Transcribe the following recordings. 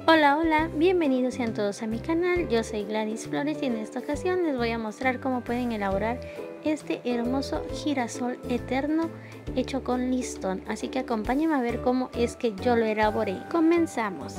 Hola, hola, bienvenidos sean todos a mi canal. Yo soy Gladys Flores y en esta ocasión les voy a mostrar cómo pueden elaborar este hermoso girasol eterno hecho con listón. Así que acompáñenme a ver cómo es que yo lo elaboré. Comenzamos.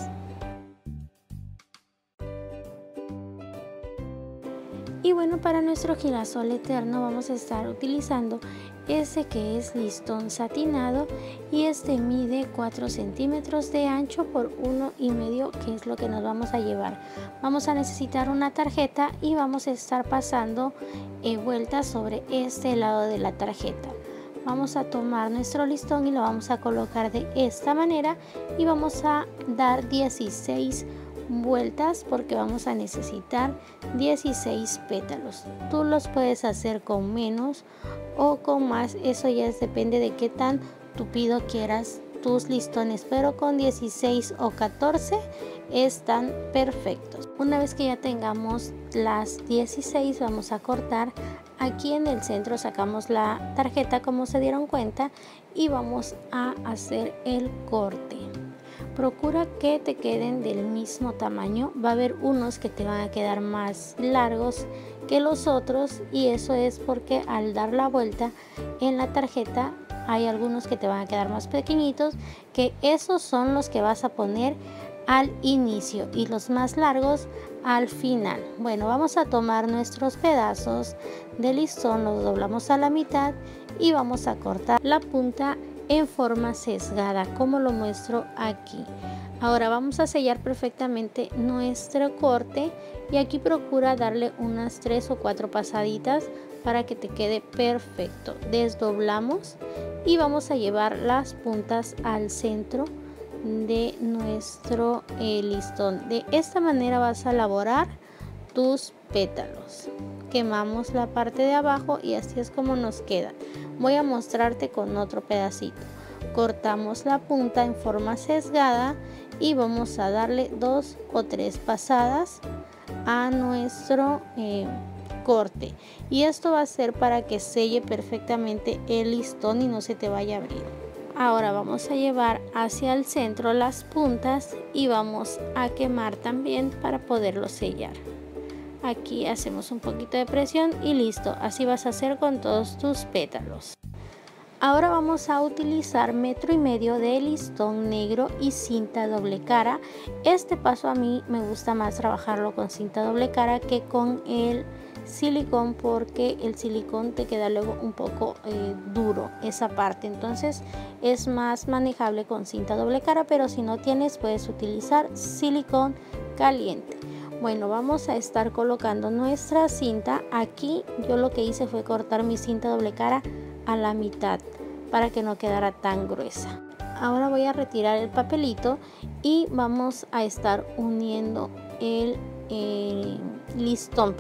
Y bueno, para nuestro girasol eterno vamos a estar utilizando este que es listón satinado y este mide 4 centímetros de ancho por 1,5, que es lo que nos vamos a llevar. Vamos a necesitar una tarjeta y vamos a estar pasando vueltas sobre este lado de la tarjeta. Vamos a tomar nuestro listón y lo vamos a colocar de esta manera y vamos a dar 16 vueltas porque vamos a necesitar 16 pétalos. Tú los puedes hacer con menos o con más, eso ya depende de qué tan tupido quieras tus listones, pero con 16 o 14 están perfectos. Una vez que ya tengamos las 16 vamos a cortar. Aquí en el centro sacamos la tarjeta, como se dieron cuenta, y vamos a hacer el corte. Procura que te queden del mismo tamaño. Va a haber unos que te van a quedar más largos que los otros y eso es porque al dar la vuelta en la tarjeta hay algunos que te van a quedar más pequeñitos, que esos son los que vas a poner al inicio y los más largos al final. Bueno, vamos a tomar nuestros pedazos de listón, los doblamos a la mitad y vamos a cortar la punta en forma sesgada, como lo muestro aquí. Ahora vamos a sellar perfectamente nuestro corte y aquí procura darle unas 3 o 4 pasaditas para que te quede perfecto. Desdoblamos y vamos a llevar las puntas al centro de nuestro listón. De esta manera vas a elaborar tus pétalos. Quemamos la parte de abajo y así es como nos queda. Voy a mostrarte con otro pedacito. Cortamos la punta en forma sesgada y vamos a darle 2 o 3 pasadas a nuestro corte, y esto va a ser para que selle perfectamente el listón y no se te vaya a abrir. Ahora vamos a llevar hacia el centro las puntas y vamos a quemar también para poderlo sellar. Aquí hacemos un poquito de presión y listo, así vas a hacer con todos tus pétalos. Ahora vamos a utilizar 1,5 metros de listón negro y cinta doble cara. Este paso a mí me gusta más trabajarlo con cinta doble cara que con el silicón, porque el silicón te queda luego un poco duro esa parte, entonces es más manejable con cinta doble cara, pero si no tienes puedes utilizar silicón caliente. Bueno, vamos a estar colocando nuestra cinta. Aquí yo lo que hice fue cortar mi cinta doble cara a la mitad para que no quedara tan gruesa. Ahora voy a retirar el papelito y vamos a estar uniendo el listón,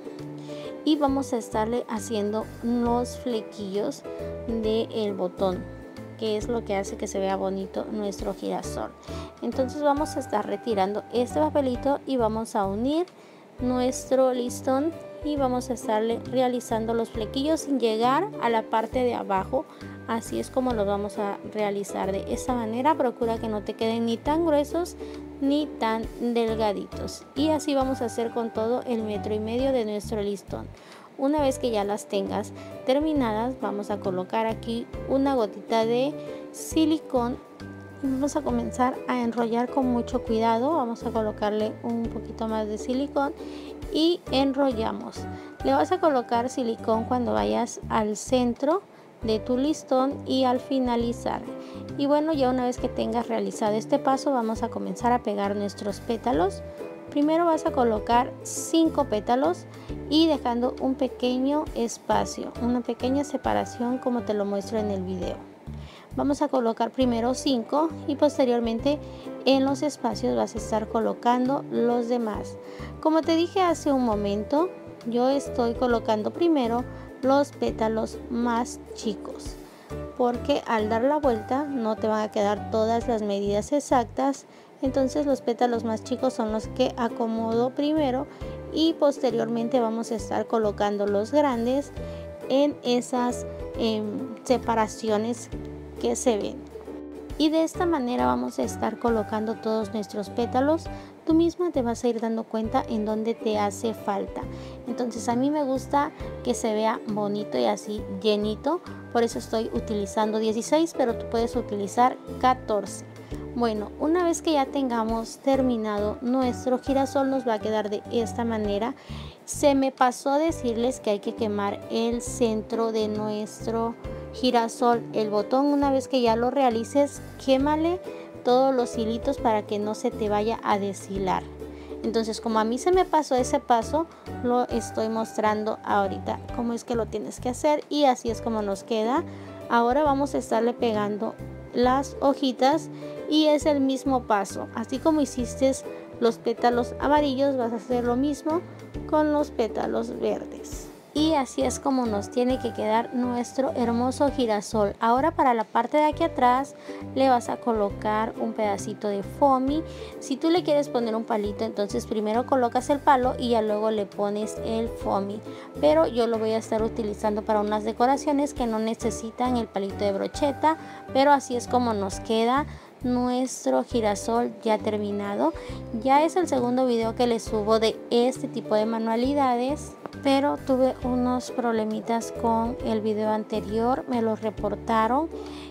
y vamos a estarle haciendo los flequillos del botón, que es lo que hace que se vea bonito nuestro girasol. Entonces vamos a estar retirando este papelito y vamos a unir nuestro listón y vamos a estarle realizando los flequillos sin llegar a la parte de abajo. Así es como los vamos a realizar. De esta manera procura que no te queden ni tan gruesos ni tan delgaditos, y así vamos a hacer con todo el 1,5 metros de nuestro listón. Una vez que ya las tengas terminadas, vamos a colocar aquí una gotita de silicón y vamos a comenzar a enrollar con mucho cuidado. Vamos a colocarle un poquito más de silicón y enrollamos. Le vas a colocar silicón cuando vayas al centro de tu listón y al finalizar. Y bueno, ya una vez que tengas realizado este paso, vamos a comenzar a pegar nuestros pétalos. Primero vas a colocar 5 pétalos y dejando un pequeño espacio, una pequeña separación como te lo muestro en el video. Vamos a colocar primero 5 y posteriormente en los espacios vas a estar colocando los demás. Como te dije hace un momento, yo estoy colocando primero los pétalos más chicos, porque al dar la vuelta no te van a quedar todas las medidas exactas, entonces los pétalos más chicos son los que acomodo primero y posteriormente vamos a estar colocando los grandes en esas separaciones que se ven. Y de esta manera vamos a estar colocando todos nuestros pétalos. Tú misma te vas a ir dando cuenta en dónde te hace falta. Entonces a mí me gusta que se vea bonito y así llenito, por eso estoy utilizando 16, pero tú puedes utilizar 14. Bueno, una vez que ya tengamos terminado, nuestro girasol nos va a quedar de esta manera. Se me pasó decirles que hay que quemar el centro de nuestro girasol, el botón. Una vez que ya lo realices, quémale todos los hilitos para que no se te vaya a deshilar. Entonces, como a mí se me pasó ese paso, lo estoy mostrando ahorita cómo es que lo tienes que hacer, y así es como nos queda. Ahora vamos a estarle pegando las hojitas y es el mismo paso. Así como hiciste los pétalos amarillos, vas a hacer lo mismo con los pétalos verdes. Y así es como nos tiene que quedar nuestro hermoso girasol. Ahora para la parte de aquí atrás le vas a colocar un pedacito de foamy. Si tú le quieres poner un palito, entonces primero colocas el palo y ya luego le pones el foamy. Pero yo lo voy a estar utilizando para unas decoraciones que no necesitan el palito de brocheta. Pero así es como nos queda nuestro girasol ya terminado. Ya es el segundo video que les subo de este tipo de manualidades, pero tuve unos problemitas con el video anterior, me lo reportaron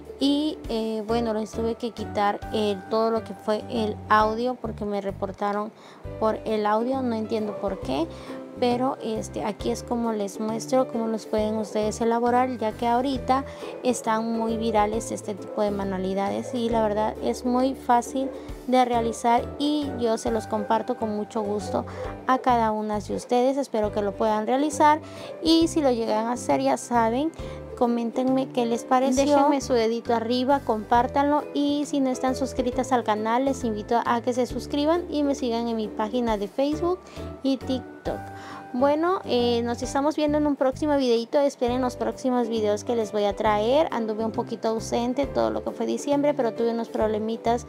y bueno, les tuve que quitar todo lo que fue el audio porque me reportaron por el audio, no entiendo por qué. Pero aquí es como les muestro cómo los pueden ustedes elaborar, ya que ahorita están muy virales este tipo de manualidades y la verdad es muy fácil de realizar y yo se los comparto con mucho gusto a cada una de ustedes. Espero que lo puedan realizar y si lo llegan a hacer, ya saben, coméntenme qué les pareció, déjenme su dedito arriba, compártanlo y si no están suscritas al canal les invito a que se suscriban y me sigan en mi página de Facebook y TikTok. Bueno, nos estamos viendo en un próximo videito. Esperen los próximos videos que les voy a traer. Anduve un poquito ausente todo lo que fue diciembre, pero tuve unos problemitas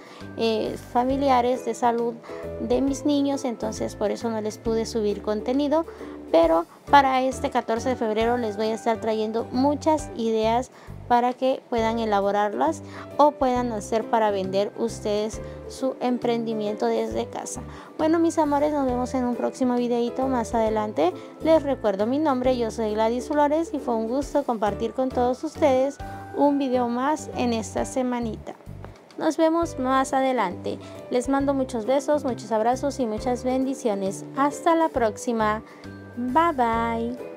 familiares de salud de mis niños, entonces por eso no les pude subir contenido. Pero para este 14 de febrero les voy a estar trayendo muchas ideas para que puedan elaborarlas o puedan hacer para vender ustedes su emprendimiento desde casa. Bueno, mis amores, nos vemos en un próximo videito más adelante. Les recuerdo mi nombre, yo soy Gladys Flores y fue un gusto compartir con todos ustedes un video más en esta semanita. Nos vemos más adelante. Les mando muchos besos, muchos abrazos y muchas bendiciones. Hasta la próxima. Bye bye.